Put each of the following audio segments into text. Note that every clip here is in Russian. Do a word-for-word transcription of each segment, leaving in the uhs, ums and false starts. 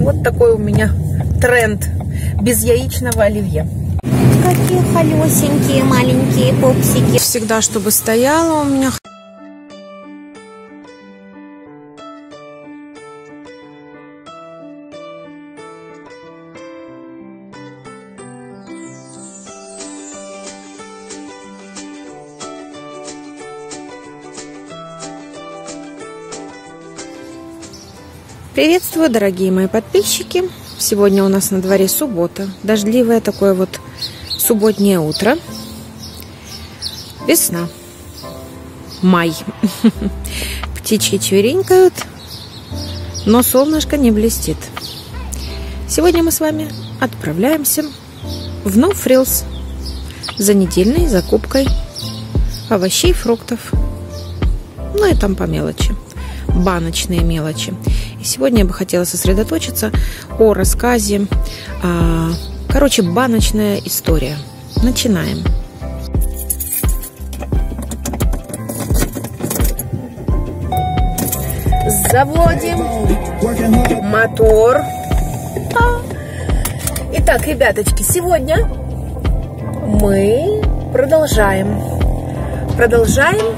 Вот такой у меня тренд без яичного оливье. Какие холесенькие маленькие пупсики. Всегда, чтобы стояло у меня. Приветствую, дорогие мои подписчики! Сегодня у нас на дворе суббота, дождливое такое вот субботнее утро. Весна, май. Птички чверенькают, но солнышко не блестит. Сегодня мы с вами отправляемся в No Frills за недельной закупкой овощей, фруктов, ну и там по мелочи, баночные мелочи. Сегодня я бы хотела сосредоточиться о рассказе, а, короче, баночная история. Начинаем. Заводим мотор. Итак, ребяточки, сегодня мы продолжаем, продолжаем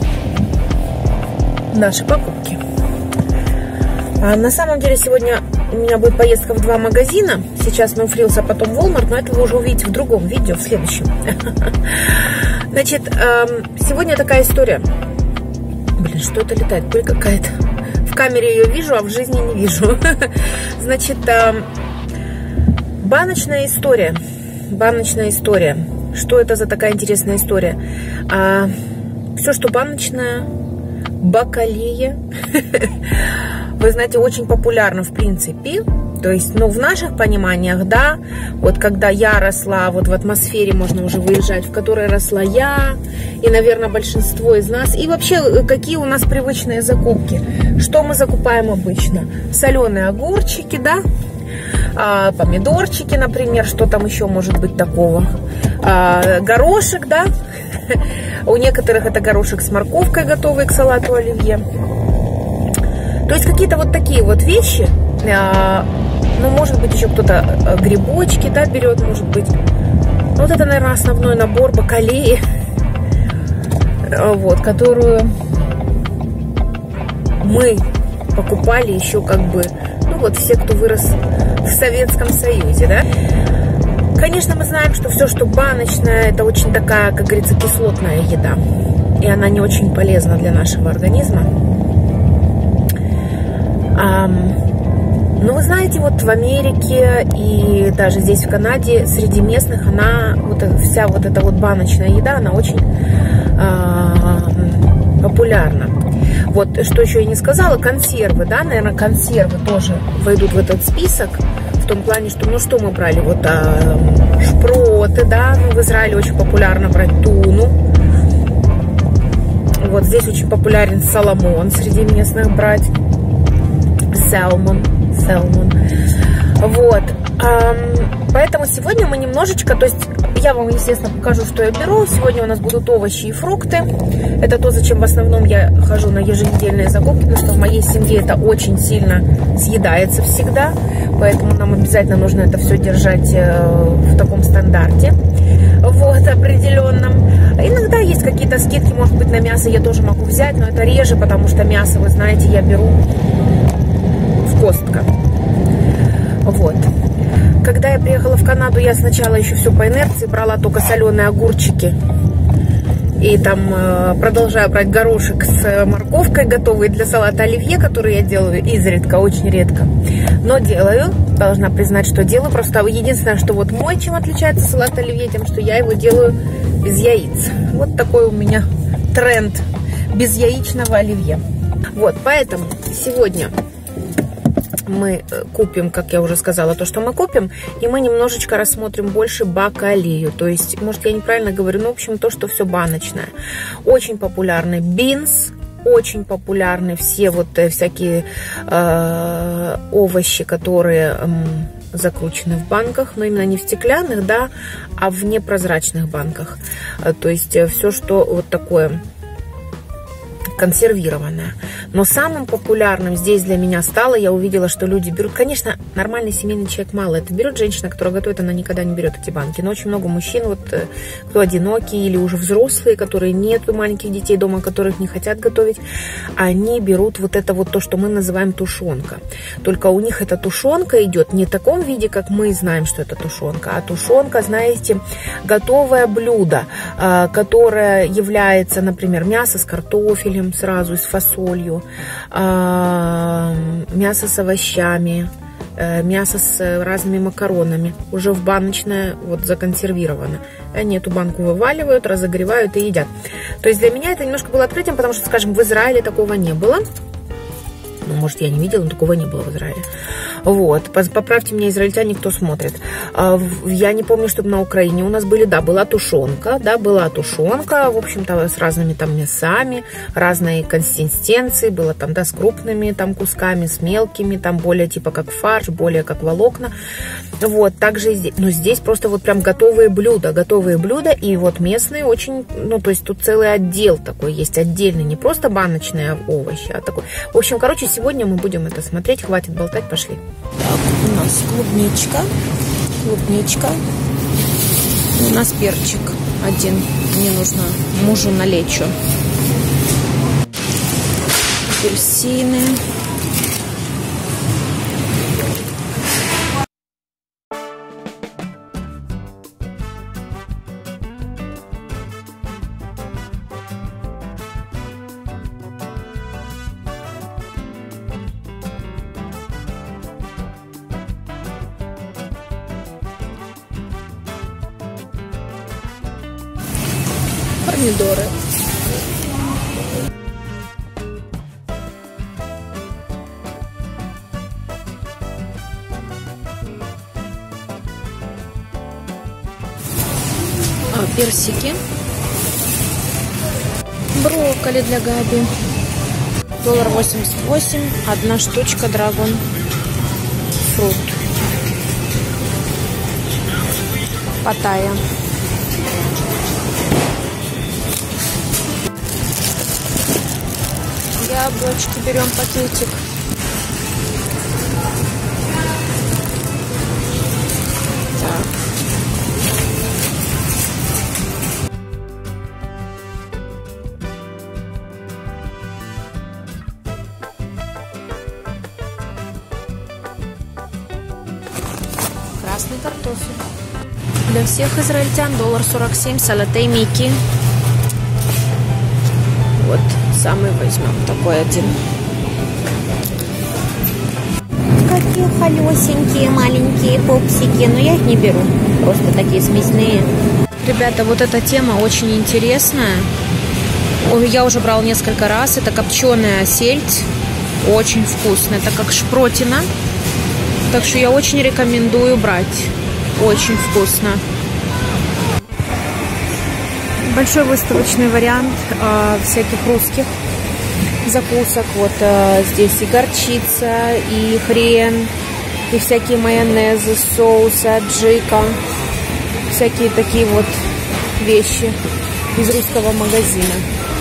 наши покупки. А на самом деле сегодня у меня будет поездка в два магазина. Сейчас No Frills, а потом Walmart, но это вы уже увидите в другом видео, в следующем. Значит, сегодня такая история. Блин, что это летает? Пыль какая-то. В камере ее вижу, а в жизни не вижу. Значит, баночная история. Баночная история. Что это за такая интересная история? Все, что баночное, бакалея. Вы знаете, очень популярно в принципе. То есть, ну, в наших пониманиях, да, вот когда я росла, вот в атмосфере можно уже выезжать, в которой росла я, и, наверное, большинство из нас. И вообще, какие у нас привычные закупки? Что мы закупаем обычно? Соленые огурчики, да, а, помидорчики, например, что там еще может быть такого? А, горошек, да, у некоторых это горошек с морковкой, готовый к салату оливье. То есть какие-то вот такие вот вещи, ну, может быть, еще кто-то грибочки, да, берет, может быть. Вот это, наверное, основной набор бакалеи, вот, которую мы покупали еще как бы, ну, вот все, кто вырос в Советском Союзе, да. Конечно, мы знаем, что все, что баночное, это очень такая, как говорится, кислотная еда, и она не очень полезна для нашего организма. Ну, вы знаете, вот в Америке и даже здесь в Канаде среди местных она, вот вся вот эта вот баночная еда, она очень э, популярна. Вот, что еще я не сказала, консервы, да, наверное, консервы тоже войдут в этот список, в том плане, что, ну, что мы брали, вот э, шпроты, да, ну, в Израиле очень популярно брать туну. Вот здесь очень популярен салмон среди местных брать. Salmon, salmon. Вот. Поэтому сегодня мы немножечко, то есть я вам, естественно, покажу, что я беру. Сегодня у нас будут овощи и фрукты. Это то, зачем в основном я хожу на еженедельные закупки, потому что в моей семье это очень сильно съедается всегда. Поэтому нам обязательно нужно это все держать в таком стандарте. Вот, определенном. Иногда есть какие-то скидки, может быть, на мясо я тоже могу взять, но это реже, потому что мясо, вы знаете, я беру Костка. Вот. Когда я приехала в Канаду, я сначала еще все по инерции брала только соленые огурчики. И там э, продолжаю брать горошек с морковкой, готовый для салата оливье, который я делаю изредка, очень редко. Но делаю, должна признать, что делаю. Просто единственное, что вот мой, чем отличается салат оливье, тем, что я его делаю без яиц. Вот такой у меня тренд без яичного оливье. Вот, поэтому сегодня мы купим, как я уже сказала, то, что мы купим, и мы немножечко рассмотрим больше бакалею. То есть, может, я неправильно говорю, но, в общем, то, что все баночное. Очень популярный бинс, очень популярны все вот всякие э, овощи, которые э, закручены в банках, но именно не в стеклянных, да, а в непрозрачных банках. То есть, все, что вот такое консервированная. Но самым популярным здесь для меня стало, я увидела, что люди берут, конечно, нормальный семейный человек мало это берет, женщина, которая готовит, она никогда не берет эти банки, но очень много мужчин, вот, кто одинокие или уже взрослые, которые нет маленьких детей дома, которых не хотят готовить, они берут вот это вот то, что мы называем тушенка. Только у них эта тушенка идет не в таком виде, как мы знаем, что это тушенка, а тушенка, знаете, готовое блюдо, которое является, например, мясо с картофелем сразу, с фасолью, мясо с овощами, мясо с разными макаронами, уже в баночное, вот законсервировано. Они эту банку вываливают, разогревают и едят. То есть для меня это немножко было открытием, потому что, скажем, в Израиле такого не было. Ну, может, я не видела, но такого не было в Израиле. Вот. Поправьте меня, израильтяне, кто смотрит. Я не помню, чтобы на Украине у нас были, да, была тушенка, да, была тушенка, в общем-то, с разными там мясами, разной консистенции, было там, да, с крупными там кусками, с мелкими, там более типа как фарш, более как волокна. Вот, также здесь, но здесь просто вот прям готовые блюда, готовые блюда, и вот местные очень, ну, то есть тут целый отдел такой есть, отдельный, не просто баночные овощи, а такой. В общем, короче, сегодня мы будем это смотреть, хватит болтать, пошли. Так, у нас клубничка, клубничка, у нас перчик один, мне нужно мужу на лечо. Апельсины. Помидоры. А, персики. Брокколи для Габи. Доллар восемьдесят восемь. Одна штучка драгон фрут. Паттайя. Яблочки берем пакетик. Так. Красный картофель. Для всех израильтян доллар сорок семь. Салатей Микки. Вот. Самый возьмем такой один. Какие холесенькие, маленькие попсики. Но я их не беру. Просто такие смесные. Ребята, вот эта тема очень интересная. Я уже брала несколько раз. Это копченая сельдь. Очень вкусно. Это как шпротина. Так что я очень рекомендую брать. Очень вкусно. Большой выставочный вариант э, всяких русских закусок. Вот э, здесь и горчица, и хрен, и всякие майонезы, соусы, аджика. Всякие такие вот вещи из русского магазина.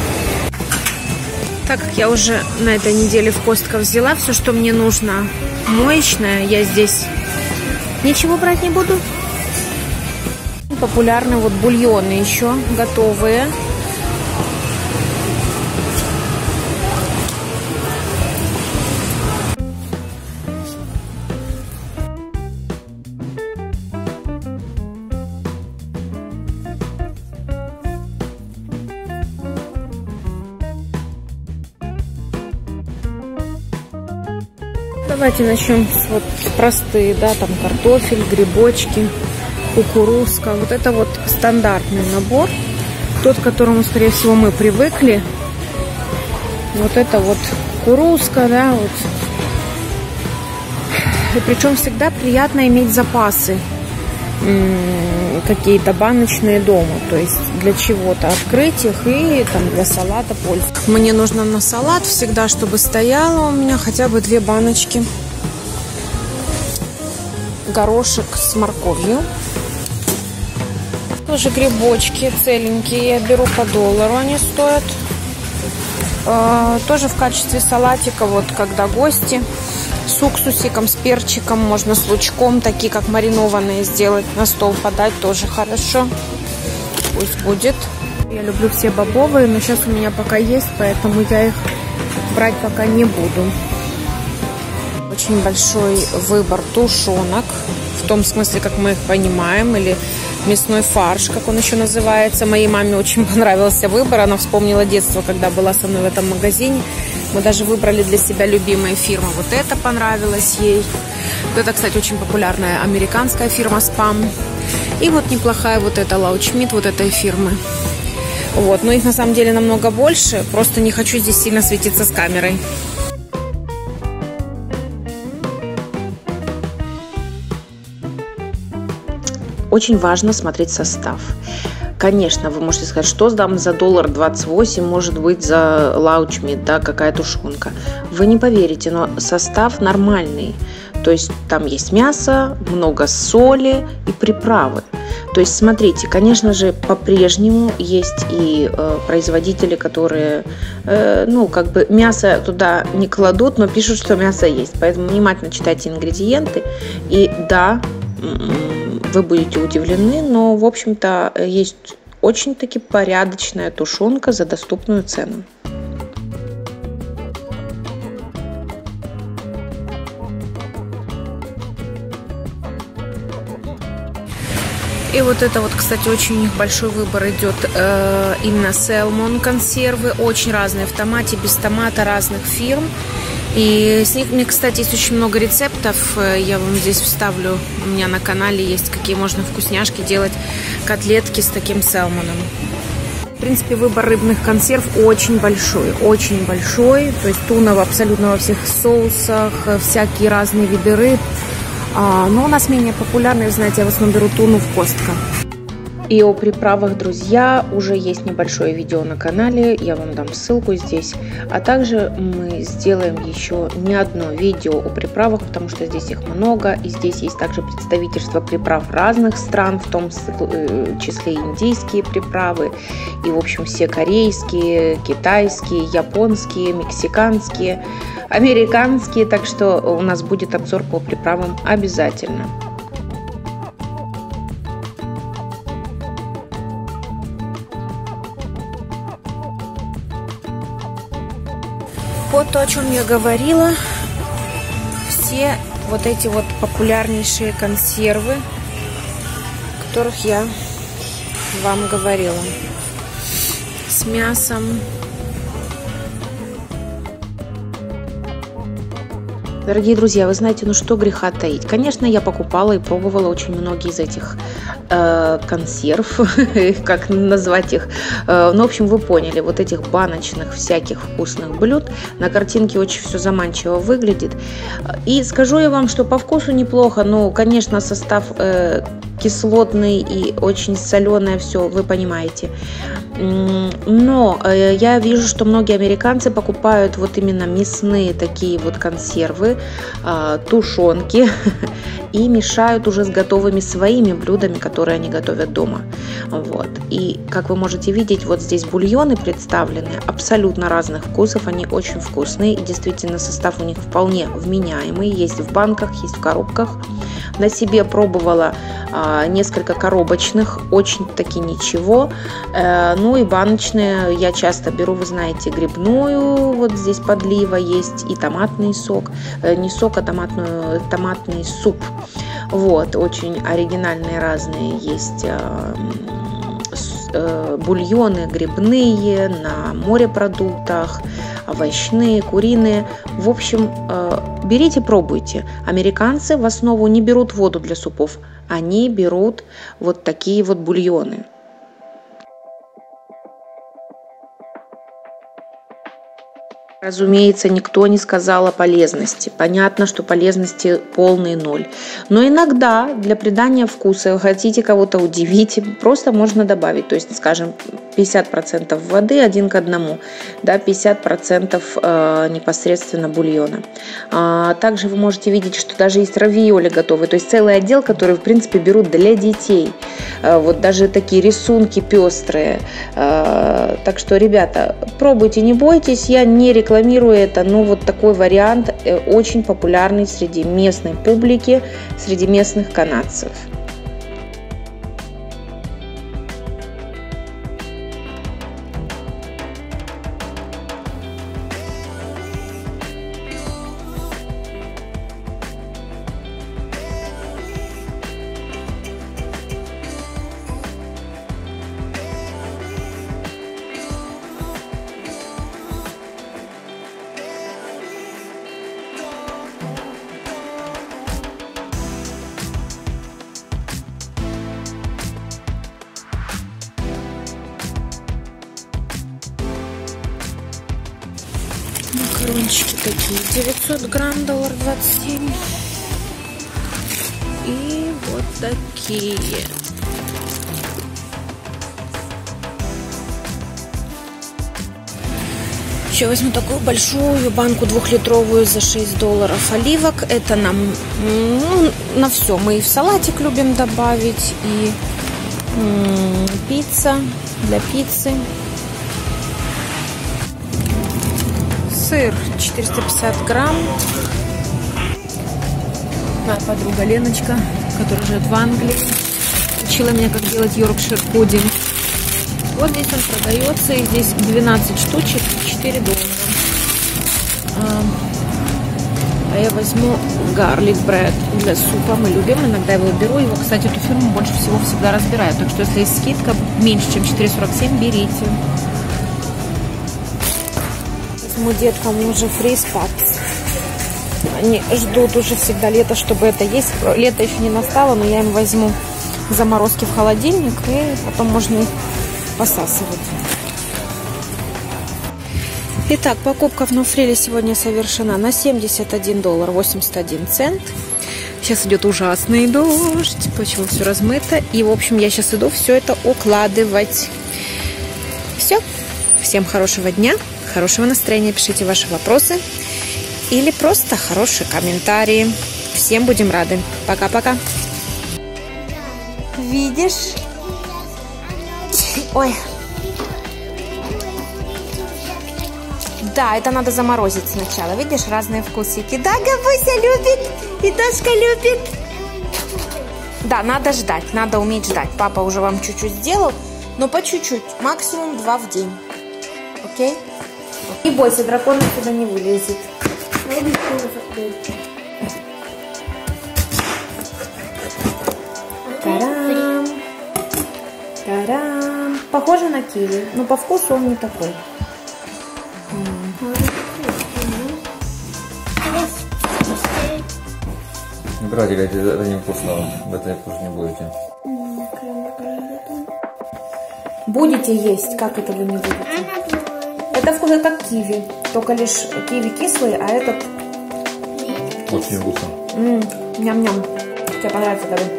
Так как я уже на этой неделе в Костко взяла все, что мне нужно моечное, я здесь ничего брать не буду. Популярны вот бульоны еще готовые. Давайте начнем с вот простые, да, там картофель, грибочки, кукурузка. Вот это вот стандартный набор, тот, к которому, скорее всего, мы привыкли. Вот это вот кукурузка, да, вот. И причем всегда приятно иметь запасы какие-то баночные дома, то есть для чего-то открыть их и там для салата пользоваться. Мне нужно на салат всегда, чтобы стояло у меня хотя бы две баночки. Горошек с морковью. Тоже грибочки целенькие, я беру по доллару, они стоят. Э, тоже в качестве салатика, вот когда гости, с уксусиком, с перчиком, можно с лучком, такие как маринованные сделать, на стол подать, тоже хорошо. Пусть будет. Я люблю все бобовые, но сейчас у меня пока есть, поэтому я их брать пока не буду. Очень большой выбор тушенок, в том смысле, как мы их понимаем, или мясной фарш, как он еще называется. Моей маме очень понравился выбор, она вспомнила детство, когда была со мной в этом магазине. Мы даже выбрали для себя любимые фирмы. Вот это понравилось ей. Вот это, кстати, очень популярная американская фирма Spam. И вот неплохая вот эта Launchmeat, вот этой фирмы. Вот, но их на самом деле намного больше, просто не хочу здесь сильно светиться с камерой. Очень важно смотреть состав. Конечно, вы можете сказать, что там за доллар двадцать восемь может быть за Launchmeat, да, какая тушенка. Вы не поверите, но состав нормальный. То есть там есть мясо, много соли и приправы. То есть смотрите, конечно же, по-прежнему есть и э, производители, которые, э, ну, как бы мясо туда не кладут, но пишут, что мясо есть. Поэтому внимательно читайте ингредиенты. И да, вы будете удивлены, но, в общем-то, есть очень-таки порядочная тушенка за доступную цену. И вот это вот, кстати, очень у них большой выбор идет э, именно salmon консервы, очень разные в томате, без томата, разных фирм. И с них, мне, кстати, есть очень много рецептов, я вам здесь вставлю, у меня на канале есть, какие можно вкусняшки делать, котлетки с таким салмоном. В принципе, выбор рыбных консерв очень большой, очень большой, то есть туна абсолютно во всех соусах, всякие разные виды рыб. Но у нас менее популярные, знаете, я в основном беру туну в Костко. И о приправах, друзья, уже есть небольшое видео на канале, я вам дам ссылку здесь. А также мы сделаем еще не одно видео о приправах, потому что здесь их много. И здесь есть также представительство приправ разных стран, в том числе индийские приправы. И, в общем, все корейские, китайские, японские, мексиканские, американские. Так что у нас будет обзор по приправам обязательно. Вот то, о чем я говорила, все вот эти вот популярнейшие консервы, о которых я вам говорила, с мясом. Дорогие друзья, вы знаете, ну что греха таить. Конечно, я покупала и пробовала очень многие из этих э, консерв, как назвать их. Э, ну, в общем, вы поняли, вот этих баночных всяких вкусных блюд. На картинке очень все заманчиво выглядит. И скажу я вам, что по вкусу неплохо, но, конечно, состав э, кислотный и очень соленое все, вы понимаете. Но э, я вижу, что многие американцы покупают вот именно мясные такие вот консервы, э, тушенки и мешают уже с готовыми своими блюдами, которые они готовят дома. Вот. И как вы можете видеть, вот здесь бульоны представлены абсолютно разных вкусов, они очень вкусные и действительно состав у них вполне вменяемый, есть в банках, есть в коробках. На себе пробовала э, несколько коробочных, очень-таки ничего. Э, ну и баночные я часто беру, вы знаете, грибную, вот здесь подлива есть, и томатный сок, э, не сок, а томатную, томатный суп. Вот, очень оригинальные разные есть э, э, бульоны грибные, на морепродуктах, овощные, куриные. В общем, э, берите, пробуйте. Американцы в основу не берут воду для супов, они берут вот такие вот бульоны. Разумеется, никто не сказал о полезности. Понятно, что полезности полный ноль. Но иногда для придания вкуса, хотите кого-то удивить, просто можно добавить. То есть, скажем, пятьдесят процентов воды один к одному, да, пятьдесят процентов э, непосредственно бульона. А, также вы можете видеть, что даже есть равиоли готовые. То есть целый отдел, который, в принципе, берут для детей. Вот даже такие рисунки пестрые. Так что, ребята, пробуйте, не бойтесь. Я не рекламирую это, но вот такой вариант очень популярный среди местной публики, среди местных канадцев. Макарончики такие, девятьсот грамм, доллар двадцать семь. И вот такие. Еще возьму такую большую банку двухлитровую за шесть долларов оливок. Это нам ну, на все. Мы и в салатик любим добавить, и м-м, пицца для пиццы. Сыр четыреста пятьдесят грамм. Моя подруга Леночка, которая живет в Англии, учила меня, как делать йоркшир пудинг. Вот здесь он продается, и здесь двенадцать штучек, четыре доллара. А, а я возьму гарлик бред для супа. Мы любим, иногда его беру. Его, кстати, эту фирму больше всего всегда разбирают. Так что, если есть скидка меньше, чем четыре сорок семь, берите. Возьму деткам уже фриз-пак. Они ждут уже всегда лето, чтобы это есть. Лето еще не настало, но я им возьму заморозки в холодильник, и потом можно их посасывать. Итак, покупка в Нофриле сегодня совершена на семьдесят один доллар восемьдесят один цент. Сейчас идет ужасный дождь, почему все размыто. И, в общем, я сейчас иду все это укладывать. Все. Всем хорошего дня, хорошего настроения. Пишите ваши вопросы или просто хорошие комментарии. Всем будем рады. Пока-пока. Видишь? Ой. Да, это надо заморозить сначала. Видишь, разные вкусики. Да, Габуся любит. И Дашка любит. Да, надо ждать. Надо уметь ждать. Папа уже вам чуть-чуть сделал. Но по чуть-чуть. Максимум два в день. Окей? Не бойся, дракон сюда не вылезет. Тарам. Тарам. Похоже на киви, но по вкусу он не такой. Братик, это, это не вкусно. Это тоже не будете. Будете есть, как это вы не будете? Это вкусно как киви, только лишь киви кислые, а этот... Очень вкусно. Ммм, ням-ням. Тебе понравится, Габи?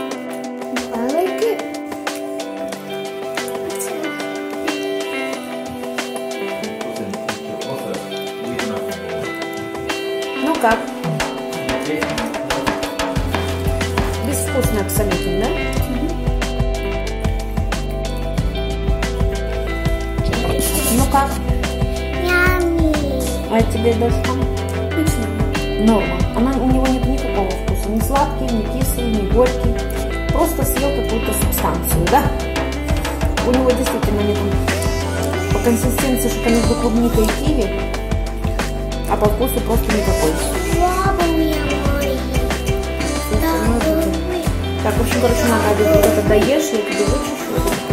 Ну как? Безвкусно абсолютно, да? Ну как? А тебе даже там? Норма. Она, у него нет никакого вкуса. Ни сладкий, ни кислый, ни горький. Просто съел какую-то субстанцию, да? У него действительно нет по консистенции что-то между клубникой и киви, а по вкусу просто никакой. Так, в общем, короче, надо, вот это доешь, я тебе вычищу.